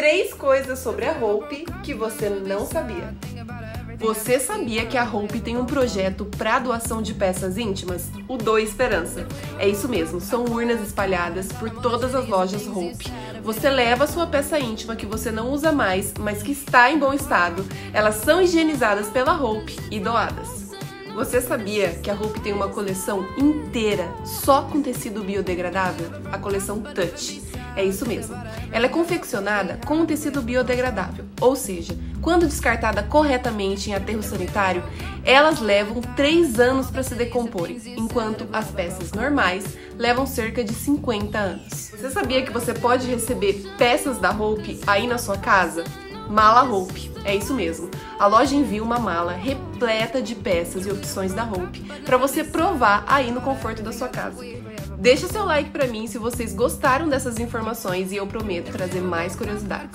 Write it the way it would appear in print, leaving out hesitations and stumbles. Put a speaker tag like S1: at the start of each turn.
S1: 3 coisas sobre a Hope que você não sabia. Você sabia que a Hope tem um projeto para doação de peças íntimas? O Doe Esperança. É isso mesmo, são urnas espalhadas por todas as lojas Hope. Você leva a sua peça íntima que você não usa mais, mas que está em bom estado. Elas são higienizadas pela Hope e doadas. Você sabia que a Hope tem uma coleção inteira só com tecido biodegradável? A coleção Touch. É isso mesmo. Ela é confeccionada com um tecido biodegradável, ou seja, quando descartada corretamente em aterro sanitário, elas levam 3 anos para se decomporem, enquanto as peças normais levam cerca de 50 anos. Você sabia que você pode receber peças da Hope aí na sua casa? Mala Hope, é isso mesmo. A loja envia uma mala repleta de peças e opções da Hope para você provar aí no conforto da sua casa. Deixa seu like pra mim se vocês gostaram dessas informações e eu prometo trazer mais curiosidades.